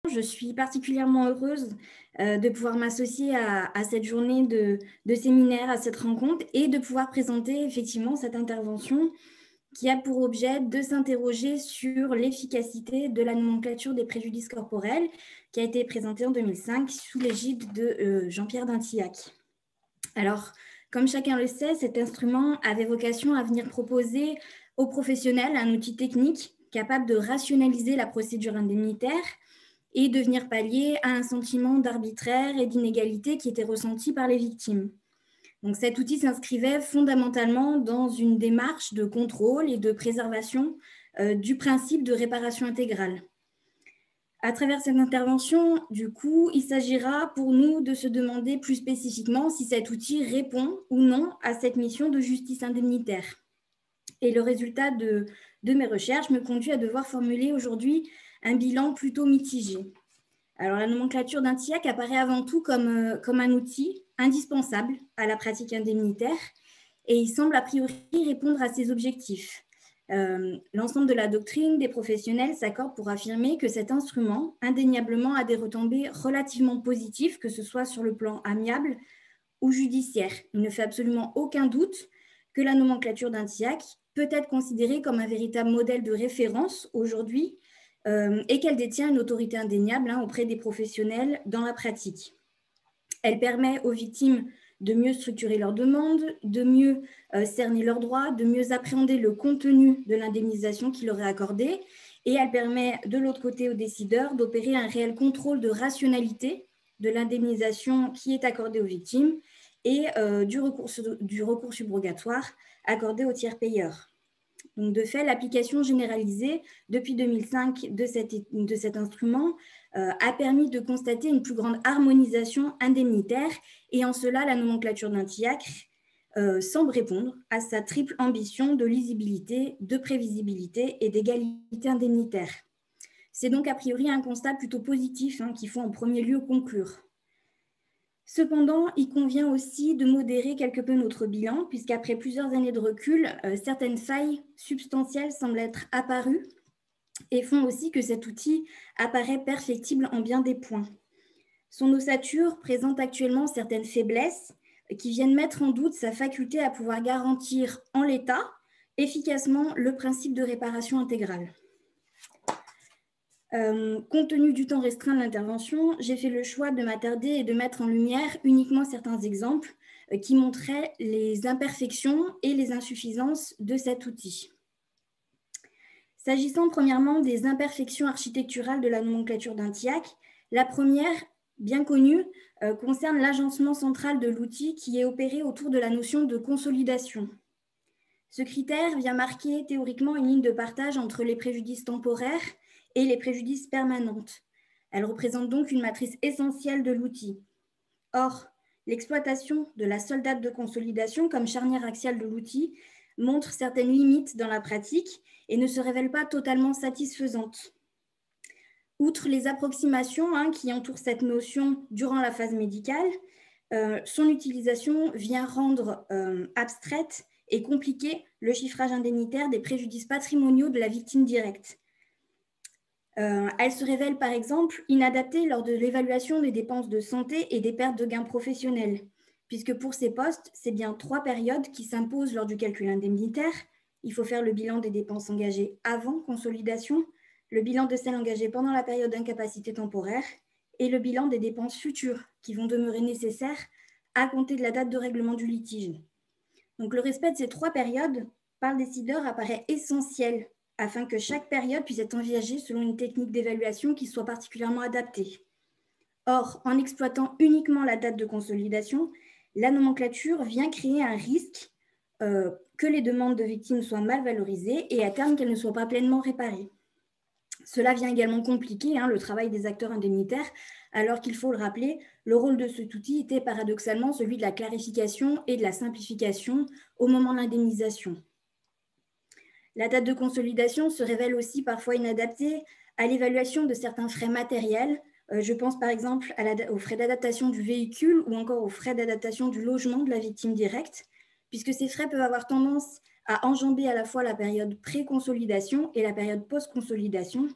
Je suis particulièrement heureuse de pouvoir m'associer à cette journée de séminaire, à cette rencontre et de pouvoir présenter effectivement cette intervention qui a pour objet de s'interroger sur l'efficacité de la nomenclature des préjudices corporels qui a été présentée en 2005 sous l'égide de Jean-Pierre Dintillac. Alors, comme chacun le sait, cet instrument avait vocation à venir proposer aux professionnels un outil technique capable de rationaliser la procédure indemnitaire et de venir pallier à un sentiment d'arbitraire et d'inégalité qui était ressenti par les victimes. Donc cet outil s'inscrivait fondamentalement dans une démarche de contrôle et de préservation du principe de réparation intégrale. À travers cette intervention, du coup, il s'agira pour nous de se demander plus spécifiquement si cet outil répond ou non à cette mission de justice indemnitaire. Et le résultat de mes recherches me conduit à devoir formuler aujourd'hui un bilan plutôt mitigé. Alors, la nomenclature Dintillac apparaît avant tout comme un outil indispensable à la pratique indemnitaire et il semble a priori répondre à ses objectifs. L'ensemble de la doctrine des professionnels s'accorde pour affirmer que cet instrument, indéniablement, a des retombées relativement positives, que ce soit sur le plan amiable ou judiciaire. Il ne fait absolument aucun doute que la nomenclature Dintillac peut être considérée comme un véritable modèle de référence aujourd'hui et qu'elle détient une autorité indéniable auprès des professionnels dans la pratique. Elle permet aux victimes de mieux structurer leurs demandes, de mieux cerner leurs droits, de mieux appréhender le contenu de l'indemnisation qui leur est accordée, et elle permet de l'autre côté aux décideurs d'opérer un réel contrôle de rationalité de l'indemnisation qui est accordée aux victimes et du recours subrogatoire accordé aux tiers payeurs. Donc, de fait, l'application généralisée depuis 2005 de cet instrument a permis de constater une plus grande harmonisation indemnitaire et en cela, la nomenclature Dintillac semble répondre à sa triple ambition de lisibilité, de prévisibilité et d'égalité indemnitaire. C'est donc a priori un constat plutôt positif qu'il faut en premier lieu conclure. Cependant, il convient aussi de modérer quelque peu notre bilan, puisqu'après plusieurs années de recul, certaines failles substantielles semblent être apparues et font aussi que cet outil apparaît perfectible en bien des points. Son ossature présente actuellement certaines faiblesses qui viennent mettre en doute sa faculté à pouvoir garantir en l'état efficacement le principe de réparation intégrale. Compte tenu du temps restreint de l'intervention, j'ai fait le choix de m'attarder et de mettre en lumière uniquement certains exemples qui montraient les imperfections et les insuffisances de cet outil. S'agissant premièrement des imperfections architecturales de la nomenclature Dintillac, la première, bien connue, concerne l'agencement central de l'outil qui est opéré autour de la notion de consolidation. Ce critère vient marquer théoriquement une ligne de partage entre les préjudices temporaires et les préjudices permanentes. Elle représente donc une matrice essentielle de l'outil. Or, l'exploitation de la seule date de consolidation comme charnière axiale de l'outil montre certaines limites dans la pratique et ne se révèle pas totalement satisfaisante. Outre les approximations qui entourent cette notion durant la phase médicale, son utilisation vient rendre abstraite et compliquer le chiffrage indemnitaire des préjudices patrimoniaux de la victime directe. Elle se révèle par exemple inadaptée lors de l'évaluation des dépenses de santé et des pertes de gains professionnels, puisque pour ces postes, c'est bien 3 périodes qui s'imposent lors du calcul indemnitaire. Il faut faire le bilan des dépenses engagées avant consolidation, le bilan de celles engagées pendant la période d'incapacité temporaire et le bilan des dépenses futures qui vont demeurer nécessaires à compter de la date de règlement du litige. Donc, le respect de ces 3 périodes par le décideur apparaît essentiel afin que chaque période puisse être envisagée selon une technique d'évaluation qui soit particulièrement adaptée. Or, en exploitant uniquement la date de consolidation, la nomenclature vient créer un risque que les demandes de victimes soient mal valorisées et à terme qu'elles ne soient pas pleinement réparées. Cela vient également compliquer le travail des acteurs indemnitaires, alors qu'il faut le rappeler, le rôle de cet outil était paradoxalement celui de la clarification et de la simplification au moment de l'indemnisation. La date de consolidation se révèle aussi parfois inadaptée à l'évaluation de certains frais matériels. Je pense par exemple aux frais d'adaptation du véhicule ou encore aux frais d'adaptation du logement de la victime directe, puisque ces frais peuvent avoir tendance à enjamber à la fois la période pré-consolidation et la période post-consolidation.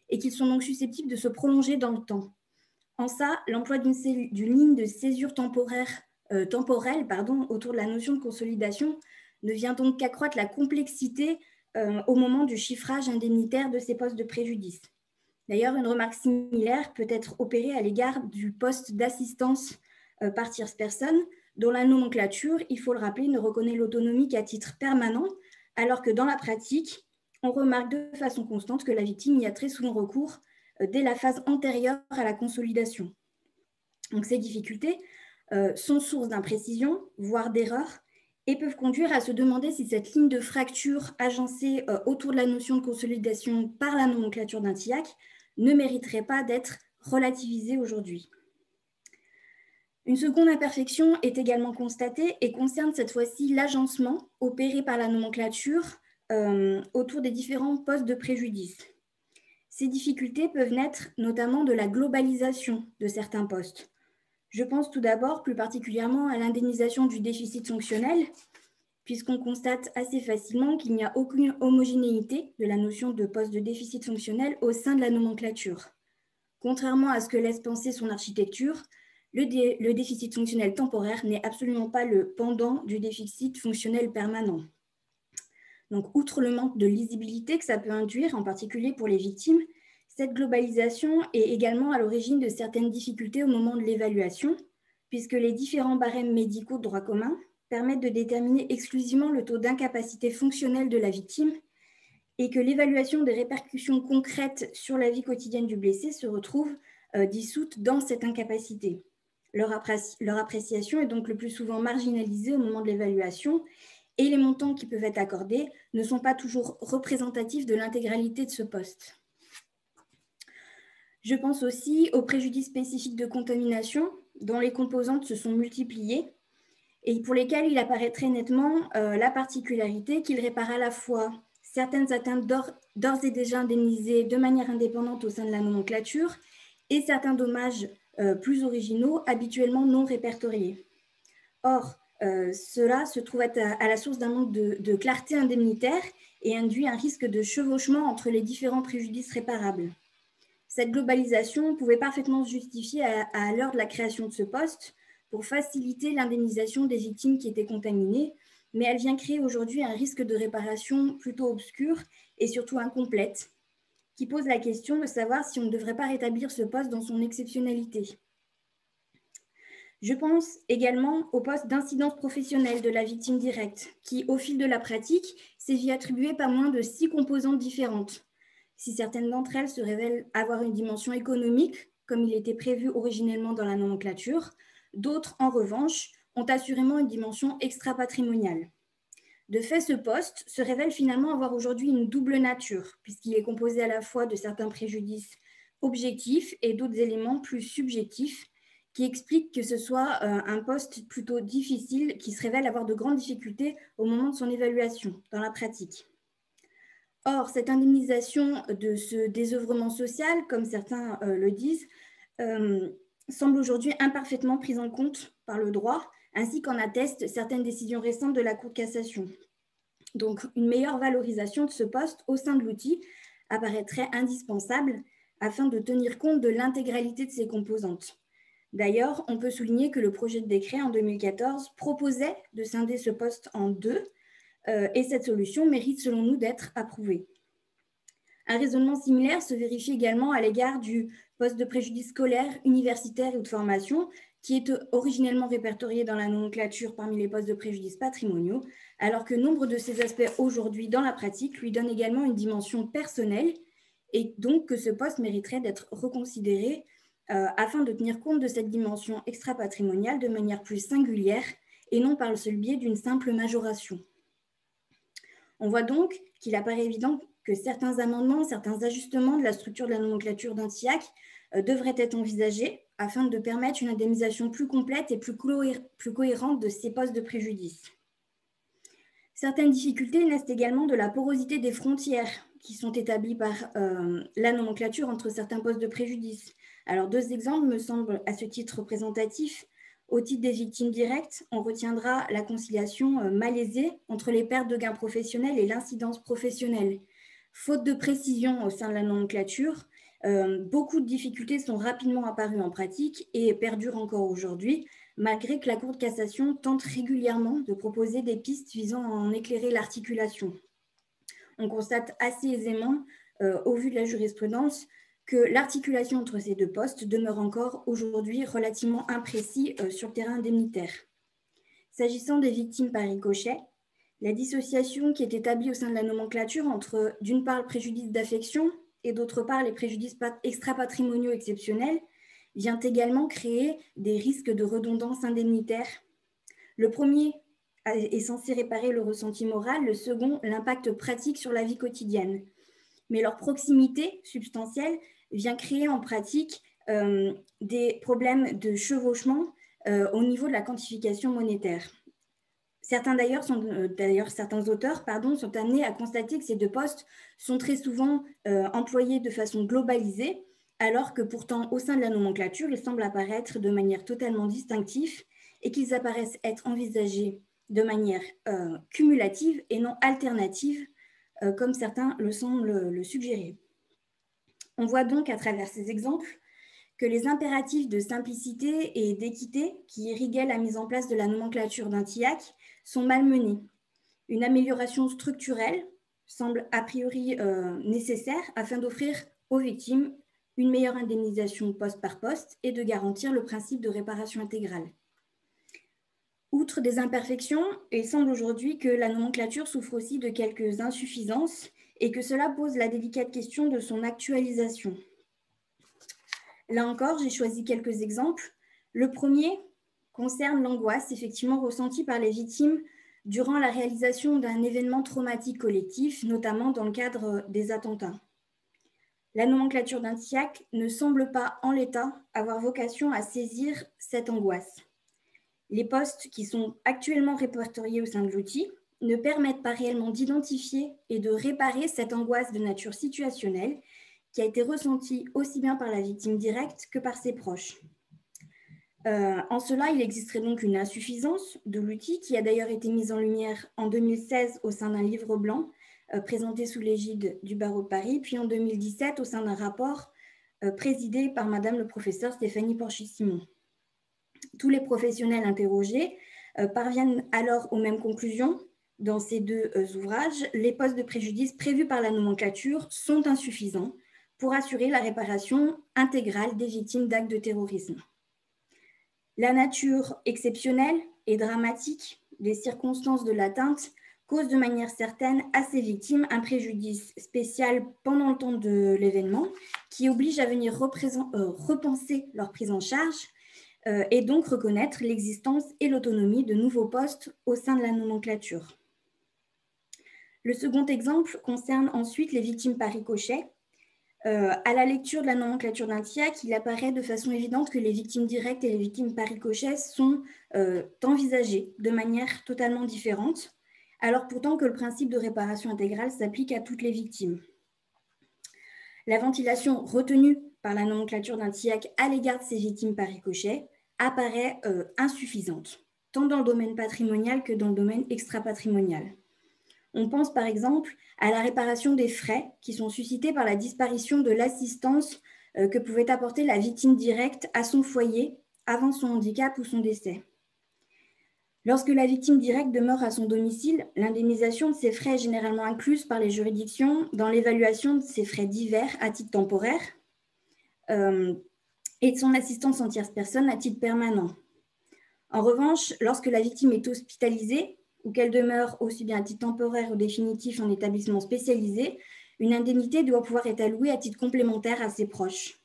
et qu'ils sont donc susceptibles de se prolonger dans le temps. En ça, l'emploi d'une ligne de césure temporelle autour de la notion de consolidation ne vient donc qu'accroître la complexité au moment du chiffrage indemnitaire de ces postes de préjudice. D'ailleurs, une remarque similaire peut être opérée à l'égard du poste d'assistance par tierce personne, dont la nomenclature, il faut le rappeler, ne reconnaît l'autonomie qu'à titre permanent, alors que dans la pratique, on remarque de façon constante que la victime y a très souvent recours dès la phase antérieure à la consolidation. Donc, ces difficultés sont source d'imprécision, voire d'erreurs, et peuvent conduire à se demander si cette ligne de fracture agencée autour de la notion de consolidation par la nomenclature d'un TIAC ne mériterait pas d'être relativisée aujourd'hui. Une seconde imperfection est également constatée et concerne cette fois-ci l'agencement opéré par la nomenclature autour des différents postes de préjudice. Ces difficultés peuvent naître notamment de la globalisation de certains postes. Je pense tout d'abord plus particulièrement à l'indemnisation du déficit fonctionnel, puisqu'on constate assez facilement qu'il n'y a aucune homogénéité de la notion de poste de déficit fonctionnel au sein de la nomenclature. Contrairement à ce que laisse penser son architecture, le déficit fonctionnel temporaire n'est absolument pas le pendant du déficit fonctionnel permanent. Donc, outre le manque de lisibilité que ça peut induire, en particulier pour les victimes, cette globalisation est également à l'origine de certaines difficultés au moment de l'évaluation, puisque les différents barèmes médicaux de droit commun permettent de déterminer exclusivement le taux d'incapacité fonctionnelle de la victime et que l'évaluation des répercussions concrètes sur la vie quotidienne du blessé se retrouve dissoute dans cette incapacité. Leur appréciation est donc le plus souvent marginalisée au moment de l'évaluation et les montants qui peuvent être accordés ne sont pas toujours représentatifs de l'intégralité de ce poste. Je pense aussi aux préjudices spécifiques de contamination dont les composantes se sont multipliées et pour lesquels il apparaît très nettement la particularité qu'ils réparent à la fois certaines atteintes d'ores et déjà indemnisées de manière indépendante au sein de la nomenclature et certains dommages plus originaux habituellement non répertoriés. Or, cela se trouve être à la source d'un manque de clarté indemnitaire et induit un risque de chevauchement entre les différents préjudices réparables. Cette globalisation pouvait parfaitement se justifier à l'heure de la création de ce poste pour faciliter l'indemnisation des victimes qui étaient contaminées, mais elle vient créer aujourd'hui un risque de réparation plutôt obscur et surtout incomplète, qui pose la question de savoir si on ne devrait pas rétablir ce poste dans son exceptionnalité. Je pense également au poste d'incidence professionnelle de la victime directe, qui, au fil de la pratique, s'est vu attribuer pas moins de 6 composantes différentes. Si certaines d'entre elles se révèlent avoir une dimension économique, comme il était prévu originellement dans la nomenclature, d'autres, en revanche, ont assurément une dimension extra-patrimoniale. De fait, ce poste se révèle finalement avoir aujourd'hui une double nature, puisqu'il est composé à la fois de certains préjudices objectifs et d'autres éléments plus subjectifs, qui expliquent que ce soit un poste plutôt difficile, qui se révèle avoir de grandes difficultés au moment de son évaluation dans la pratique. Or, cette indemnisation de ce désœuvrement social, comme certains le disent, semble aujourd'hui imparfaitement prise en compte par le droit, ainsi qu'en attestent certaines décisions récentes de la Cour de cassation. Donc, une meilleure valorisation de ce poste au sein de l'outil apparaîtrait indispensable afin de tenir compte de l'intégralité de ses composantes. D'ailleurs, on peut souligner que le projet de décret en 2014 proposait de scinder ce poste en deux, et cette solution mérite selon nous d'être approuvée. Un raisonnement similaire se vérifie également à l'égard du poste de préjudice scolaire, universitaire ou de formation, qui est originellement répertorié dans la nomenclature parmi les postes de préjudice patrimoniaux, alors que nombre de ces aspects aujourd'hui dans la pratique lui donnent également une dimension personnelle et donc que ce poste mériterait d'être reconsidéré afin de tenir compte de cette dimension extra-patrimoniale de manière plus singulière et non par le seul biais d'une simple majoration. On voit donc qu'il apparaît évident que certains amendements, certains ajustements de la structure de la nomenclature d'un TIAC devraient être envisagés afin de permettre une indemnisation plus complète et plus cohérente de ces postes de préjudice. Certaines difficultés naissent également de la porosité des frontières qui sont établies par la nomenclature entre certains postes de préjudice. Alors, 2 exemples me semblent à ce titre représentatifs. Au titre des victimes directes, on retiendra la conciliation malaisée entre les pertes de gains professionnels et l'incidence professionnelle. Faute de précision au sein de la nomenclature, Beaucoup de difficultés sont rapidement apparues en pratique et perdurent encore aujourd'hui, malgré que la Cour de cassation tente régulièrement de proposer des pistes visant à en éclairer l'articulation. On constate assez aisément, au vu de la jurisprudence, que l'articulation entre ces deux postes demeure encore aujourd'hui relativement imprécis sur le terrain indemnitaire. S'agissant des victimes par ricochet, la dissociation qui est établie au sein de la nomenclature entre, d'une part, le préjudice d'affection et d'autre part, les préjudices extra-patrimoniaux exceptionnels vient également créer des risques de redondance indemnitaire. Le premier est censé réparer le ressenti moral, le second, l'impact pratique sur la vie quotidienne. Mais leur proximité substantielle vient créer en pratique des problèmes de chevauchement au niveau de la quantification monétaire. Certains auteurs sont amenés à constater que ces deux postes sont très souvent employés de façon globalisée, alors que pourtant, au sein de la nomenclature, ils semblent apparaître de manière totalement distinctive et qu'ils apparaissent être envisagés de manière cumulative et non alternative, comme certains le semblent le suggérer. On voit donc à travers ces exemples que les impératifs de simplicité et d'équité qui irriguaient la mise en place de la nomenclature d'un TIAC sont malmenés. Une amélioration structurelle semble a priori nécessaire afin d'offrir aux victimes une meilleure indemnisation poste par poste et de garantir le principe de réparation intégrale. Outre des imperfections, il semble aujourd'hui que la nomenclature souffre aussi de quelques insuffisances et que cela pose la délicate question de son actualisation. Là encore, j'ai choisi quelques exemples. Le premier concerne l'angoisse effectivement ressentie par les victimes durant la réalisation d'un événement traumatique collectif, notamment dans le cadre des attentats. La nomenclature d'un TIAC ne semble pas, en l'état, avoir vocation à saisir cette angoisse. Les postes qui sont actuellement répertoriés au sein de l'outil ne permettent pas réellement d'identifier et de réparer cette angoisse de nature situationnelle qui a été ressentie aussi bien par la victime directe que par ses proches. En cela, il existerait donc une insuffisance de l'outil qui a d'ailleurs été mise en lumière en 2016 au sein d'un livre blanc présenté sous l'égide du barreau de Paris, puis en 2017 au sein d'un rapport présidé par Madame le professeur Stéphanie Porchy-Simon. Tous les professionnels interrogés parviennent alors aux mêmes conclusions. Dans ces deux ouvrages, les postes de préjudice prévus par la nomenclature sont insuffisants pour assurer la réparation intégrale des victimes d'actes de terrorisme. La nature exceptionnelle et dramatique des circonstances de l'atteinte cause de manière certaine à ces victimes un préjudice spécial pendant le temps de l'événement qui oblige à venir repenser leur prise en charge et donc reconnaître l'existence et l'autonomie de nouveaux postes au sein de la nomenclature. Le second exemple concerne ensuite les victimes par ricochet. À la lecture de la nomenclature d'un TIAC, il apparaît de façon évidente que les victimes directes et les victimes par ricochet sont envisagées de manière totalement différente, alors pourtant que le principe de réparation intégrale s'applique à toutes les victimes. La ventilation retenue par la nomenclature d'un TIAC à l'égard de ces victimes par ricochet apparaît insuffisante, tant dans le domaine patrimonial que dans le domaine extra-patrimonial. On pense par exemple à la réparation des frais qui sont suscités par la disparition de l'assistance que pouvait apporter la victime directe à son foyer avant son handicap ou son décès. Lorsque la victime directe demeure à son domicile, l'indemnisation de ces frais est généralement incluse par les juridictions dans l'évaluation de ces frais divers à titre temporaire et de son assistance en tierce personne à titre permanent. En revanche, lorsque la victime est hospitalisée ou qu'elle demeure aussi bien à titre temporaire ou définitif en établissement spécialisé, une indemnité doit pouvoir être allouée à titre complémentaire à ses proches.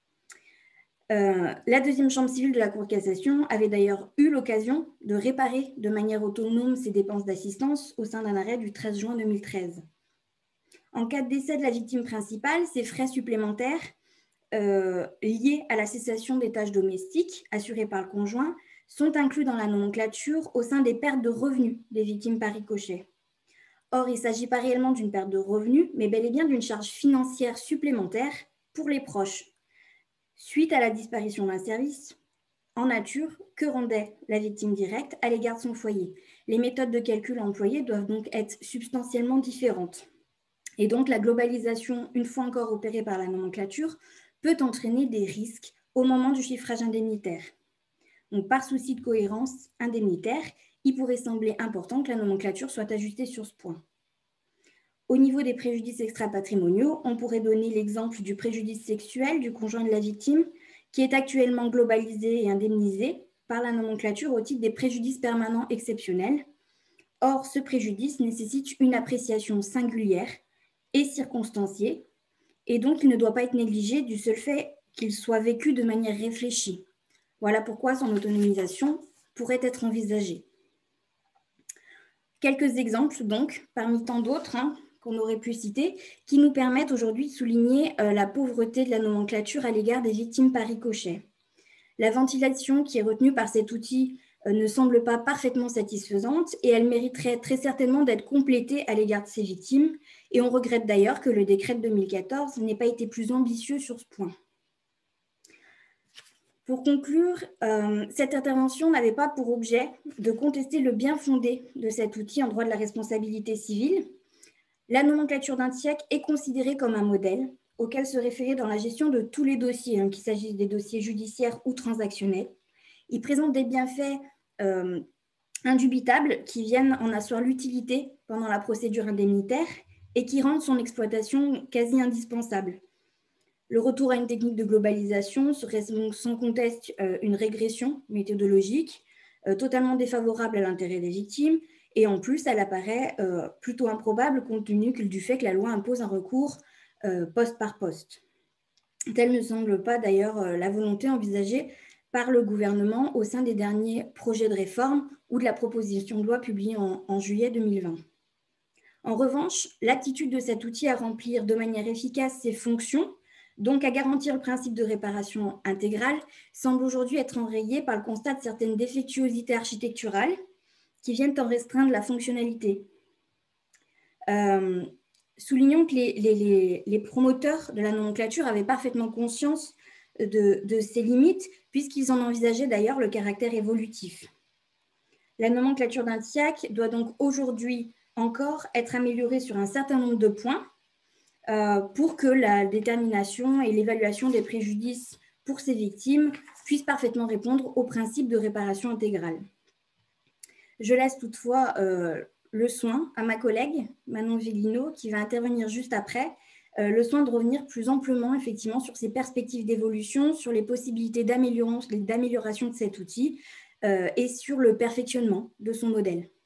La deuxième chambre civile de la Cour de cassation avait d'ailleurs eu l'occasion de réparer de manière autonome ses dépenses d'assistance au sein d'un arrêt du 13 juin 2013. En cas de décès de la victime principale, ces frais supplémentaires liés à la cessation des tâches domestiques assurées par le conjoint sont inclus dans la nomenclature au sein des pertes de revenus des victimes par ricochet. Or, il ne s'agit pas réellement d'une perte de revenus, mais bel et bien d'une charge financière supplémentaire pour les proches, suite à la disparition d'un service en nature que rendait la victime directe à l'égard de son foyer. Les méthodes de calcul employées doivent donc être substantiellement différentes. Et donc, la globalisation, une fois encore opérée par la nomenclature, peut entraîner des risques au moment du chiffrage indemnitaire. Donc, par souci de cohérence indemnitaire, il pourrait sembler important que la nomenclature soit ajustée sur ce point. Au niveau des préjudices extra-patrimoniaux, on pourrait donner l'exemple du préjudice sexuel du conjoint de la victime, qui est actuellement globalisé et indemnisé par la nomenclature au titre des préjudices permanents exceptionnels. Or, ce préjudice nécessite une appréciation singulière et circonstanciée, et donc il ne doit pas être négligé du seul fait qu'il soit vécu de manière réfléchie. Voilà pourquoi son autonomisation pourrait être envisagée. Quelques exemples, donc, parmi tant d'autres qu'on aurait pu citer, qui nous permettent aujourd'hui de souligner la pauvreté de la nomenclature à l'égard des victimes par ricochet. La ventilation qui est retenue par cet outil ne semble pas parfaitement satisfaisante et elle mériterait très certainement d'être complétée à l'égard de ces victimes. Et on regrette d'ailleurs que le décret de 2014 n'ait pas été plus ambitieux sur ce point. Pour conclure, cette intervention n'avait pas pour objet de contester le bien fondé de cet outil en droit de la responsabilité civile. La nomenclature d'Antiac est considérée comme un modèle auquel se référer dans la gestion de tous les dossiers, qu'il s'agisse des dossiers judiciaires ou transactionnels. Il présente des bienfaits indubitables qui viennent en asseoir l'utilité pendant la procédure indemnitaire et qui rendent son exploitation quasi indispensable. Le retour à une technique de globalisation serait donc sans conteste une régression méthodologique totalement défavorable à l'intérêt des victimes et en plus, elle apparaît plutôt improbable compte tenu du fait que la loi impose un recours poste par poste. Telle ne semble pas d'ailleurs la volonté envisagée par le gouvernement au sein des derniers projets de réforme ou de la proposition de loi publiée en juillet 2020. En revanche, l'attitude de cet outil à remplir de manière efficace ses fonctions, donc à garantir le principe de réparation intégrale, semble aujourd'hui être enrayée par le constat de certaines défectuosités architecturales qui viennent en restreindre la fonctionnalité. Soulignons que les promoteurs de la nomenclature avaient parfaitement conscience de ces limites, puisqu'ils en envisageaient d'ailleurs le caractère évolutif. La nomenclature d'Antiac doit donc aujourd'hui encore être améliorée sur un certain nombre de points pour que la détermination et l'évaluation des préjudices pour ces victimes puissent parfaitement répondre au principe de réparation intégrale. Je laisse toutefois le soin à ma collègue Manon Vellino, qui va intervenir juste après, le soin de revenir plus amplement effectivement sur ces perspectives d'évolution, sur les possibilités d'amélioration de cet outil et sur le perfectionnement de son modèle.